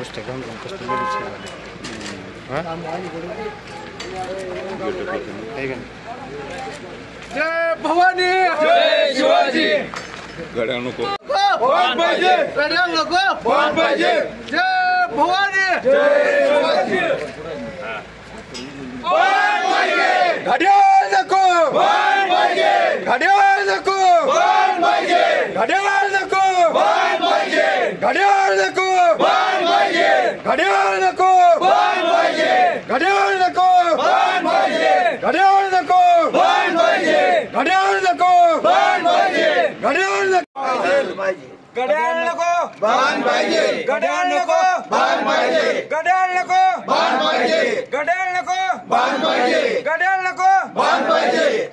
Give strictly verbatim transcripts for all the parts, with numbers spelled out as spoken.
नुसते काम काम कसं बरीच हां जय भवानी जय शिवाजी गड्या नको भवान पाहिजे गड्या नको भवान पाहिजे जय भवानी जय शिवाजी भवान पाहिजे घड्याळ नको भवान पाहिजे घड्याळ नको भवान पाहिजे घड्याळ नको भवान पाहिजे घड्याळ नको भवान पाहिजे घड्याळ नको भवान पाहिजे घड्याळ नको भवान पाहिजे घड्याळ नको भवान पाहिजे घड्याळ नको भवान पाहिजे घड्याळ नको गड्याळ नको भवान पाहिजे गड्याळ नको भवान पाहिजे गड्याळ नको भवान पाहिजे गड्याळ नको भवान पाहिजे गड्याळ नको भवान पाहिजे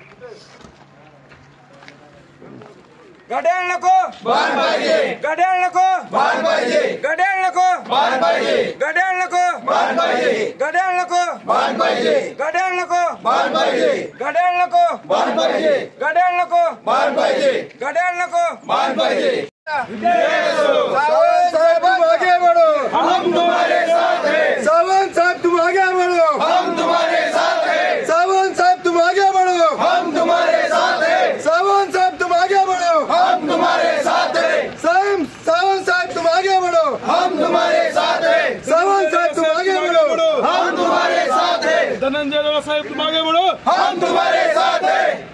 गड्याळ नको भवान पाहिजे गड्याळ नको भवान पाहिजे गड्याळ नको भवान पाहिजे गड्याळ नको भवान पाहिजे गड्याळ नको भवान पाहिजे गड्याळ नको भवान पाहिजे गड्याळ नको भवान पाहिजे गड्याळ नको भवान पाहिजे गड्याळ नको भवान पाहिजे सावंत साहब तुम आगे बढ़ो हम तुम्हारे साथ हैं सावंत साहब तुम आगे बढ़ो हम तुम्हारे साथ हैं सावंत साहब तुम आगे बढ़ो हम तुम्हारे साथ हैं सावंत साहब तुम आगे बढ़ो हम तुम्हारे साथ हैं साम सावंत साहब तुम आगे बढ़ो हम तुम्हारे साथ हैं सावंत साहब तुम आगे बढ़ो हम तुम्हारे साथ हैं धनंजय साहेब तुम आगे बढ़ो हम तुम्हारे साथ हैं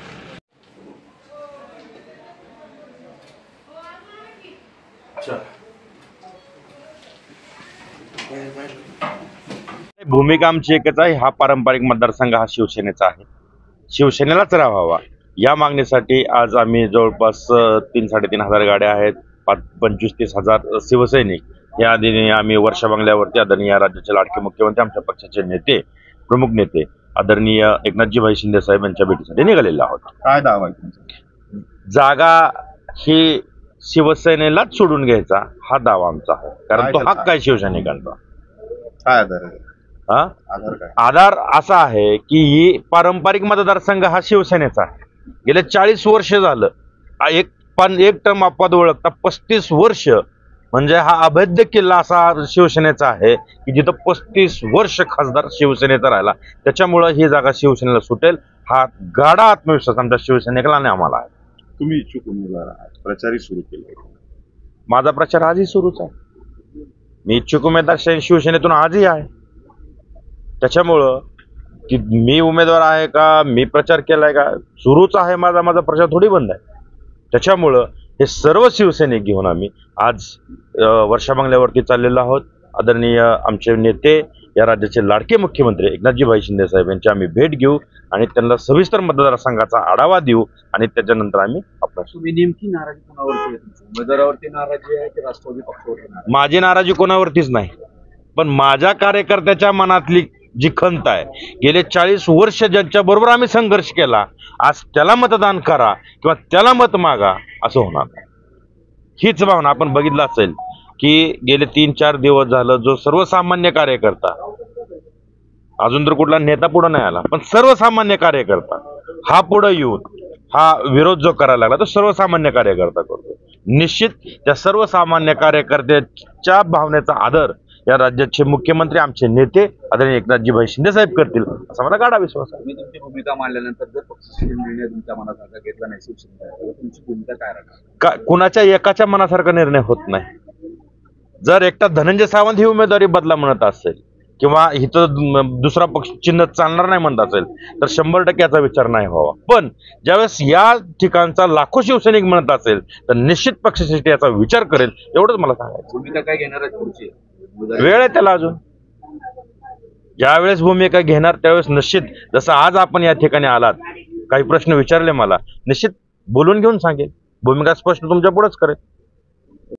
भूमिका आमची एकच आहे. हा पारंपरिक मतदारसंघ हा शिवसेनेचा आहे, शिवसेनेलाच राहावा या मागणीसाठी आज आम्ही जवळपास तीन साडेतीन हजार गाड्या आहेत, पाच पंचवीस तीस हजार शिवसैनिक या आधी आम्ही वर्षा बंगल्यावरती आदरणीय राज्याचे लाडके मुख्यमंत्री आमच्या पक्षाचे नेते प्रमुख नेते आदरणीय एकनाथजीभाई शिंदे साहेब यांच्या भेटीसाठी निघालेले आहोत. काय दावा आहे तुमचा? जागा ही शिवसेनेलाच सोडून घ्यायचा हा दावा आमचा आहे, कारण तो हक्क आहे शिवसैनिकांचा. काय आधार आहे? हा आधार काय? आधार असा आहे की ही पारंपरिक मतदारसंघ हा शिवसेनेचा आहे. गेले चाळीस वर्ष झालं एक पण एक टर्म अपवाद ओळखता पस्तीस वर्ष म्हणजे हा अभेद्य किल्ला असा शिवसेनेचा आहे की जिथं पस्तीस वर्ष खासदार शिवसेनेचा राहिला. त्याच्यामुळं ही जागा शिवसेनेला सुटेल हा गाढा आत्मविश्वास आमच्या शिवसैनिकाला आणि आम्हाला आहे. तुम्ही इच्छुक उमेदवार आहात, प्रचारही सुरू केले. माझा प्रचार आजही सुरूच आहे. मी इच्छुक उमेदवार शिवसेनेतून आजही आहे. त्याच्यामुळं की मी उमेदवार आहे का मी प्रचार केलाय का सुरूच आहे माझा माझा प्रचार थोडी बंद आहे. त्याच्यामुळं हे सर्व शिवसैनिक घेऊन आम्ही आज वर्षा बंगल्यावरती चाललेलो आहोत. आदरणीय आमचे नेते या राज्याचे लाडके मुख्यमंत्री एकनाथजीभाई शिंदे साहेब यांची आम्ही भेट घेऊ आणि त्यांना सविस्तर मतदारसंघाचा आढावा देऊ आणि त्याच्यानंतर आम्ही आपला तुम्ही नेमकी नाराजी कोणावरती आहे? उमेदवारावरती नाराजी आहे की राष्ट्रवादी पक्षावरती नाराजी? माझी नाराजी कोणावरतीच नाही, पण माझ्या कार्यकर्त्याच्या मनातली जी खंत आहे गेले चाळीस वर्ष ज्यांच्या बरोबर आम्ही संघर्ष केला आज त्याला मतदान करा किंवा त्याला मत मागा असं होणार नाही. हीच भावना आपण बघितलं असेल की गेले तीन चार दिवस झालं जो सर्वसामान्य कार्यकर्ता अजून तर कुठला नेता पुढे नाही आला पण सर्वसामान्य कार्यकर्ता हा पुढे येऊन हा विरोध जो करायला लागला तो सर्वसामान्य कार्यकर्ता करतो. निश्चित त्या सर्वसामान्य कार्यकर्त्याच्या भावनेचा आदर या राज्याचे मुख्यमंत्री आमचे नेते आदरणीय एकनाथजीभाई शिंदे साहेब करतील असा मला गाढा विश्वास आहे. तुम्ही तुमची भूमिका मांडल्यानंतर जर पक्षाचा निर्णय तुमच्या मनासारखा घेतला नाही शिवसेनेचा तर तुमची भूमिका काय राहणार? का कुणाच्या एकाच्या मनासारखा निर्णय होत नाही. जर एकटा धनंजय सावंत ही उमेदवारी बदला म्हणत असेल किंवा इथं दुसरा पक्ष चिन्ह चालणार नाही म्हणत असेल तर शंभर टक्के याचा विचार नाही व्हावा. पण ज्यावेळेस या ठिकाणचा लाखो शिवसैनिक म्हणत असेल तर निश्चित पक्षासाठी याचा विचार करेल एवढंच मला सांगायचं. भूमिका काय घेणार आहे पुढची? वेळ आहे त्याला अजून. ज्यावेळेस भूमिका घेणार त्यावेळेस निश्चित जसं आज आपण या ठिकाणी आलात काही प्रश्न विचारले मला निश्चित बोलून घेऊन सांगेल. भूमिका स्पष्ट तुमच्या पुढेच करेल.